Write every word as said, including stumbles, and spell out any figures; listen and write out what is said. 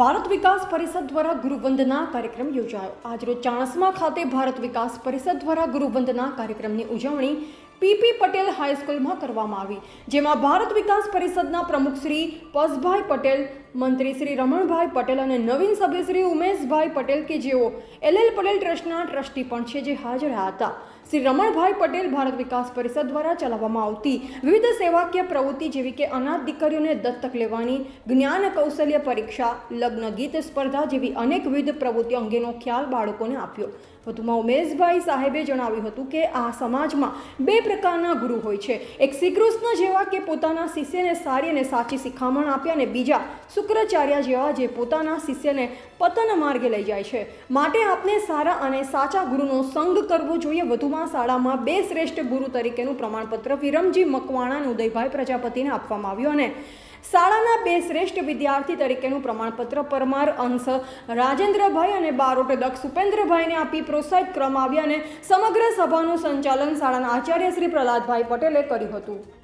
ભારત વિકાસ પરિષદ દ્વારા ગુરુવંદના કાર્યક્રમ યોજાયો। આજરોજ ચાણસ્મા ખાતે ભારત વિકાસ પરિષદ દ્વારા ગુરુવંદના કાર્યક્રમની ઉજવણી પીપી પટેલ હાઈસ્કૂલમાં કરવામાં આવી, જેમાં ભારત વિકાસ પરિષદના પ્રમુખ શ્રી પસભાઈ પટેલ, મંત્રી શ્રી રમણભાઈ પટેલ અને નવીન સભ્ય શ્રી ઉમેશભાઈ પટેલ કે જેઓ એલએલ પટેલ ટ્રસ્ટના ટ્રસ્ટી પણ છે, જે હાજર રહ્યા હતા। શ્રી રમણભાઈ પટેલ ભારત વિકાસ પરિષદ દ્વારા ચલાવવામાં આવતી વિવિધ સેવાકીય પ્રવૃત્તિ જેવી કે અનાથ દીકરીઓને દત્તક લેવાની, જ્ઞાન કૌશલ્ય પરીક્ષા, લગ્ન ગીત સ્પર્ધા જેવી અનેકવિધ પ્રવૃત્તિઓ અંગેનો ખ્યાલ બાળકોને આપ્યો। વધુમાં ઉમેશભાઈ સાહેબે જણાવ્યું હતું કે આ સમાજમાં બે પ્રકારના ગુરુ હોય છે, એક શ્રી કૃષ્ણ જેવા કે પોતાના શિષ્યને સારી અને સાચી શિખામણ આપે અને બીજા શુક્રાચાર્ય જેવા જે પોતાના શિષ્યને પતન માર્ગે લઈ જાય છે। માટે આપને સારા અને સાચા ગુરુનો સંગ કરવો જોઈએ। વધુમાં શાળામાં બે શ્રેષ્ઠ ગુરુ તરીકેનું પ્રમાણપત્ર વિરમજી મકવાણા અને ઉદયભાઈ પ્રજાપતિને આપવામાં આવ્યું અને શાળાના બે શ્રેષ્ઠ વિદ્યાર્થી તરીકેનું પ્રમાણપત્ર પરમાર અંશ રાજેન્દ્રભાઈ અને બારોટ દક્ષ ઉપેન્દ્રભાઈને આપી પ્રોત્સાહિત કરવામાં આવ્યા અને સમગ્ર સભાનું સંચાલન શાળાના આચાર્ય શ્રી પ્રહલાદભાઈ પટેલે કર્યું હતું।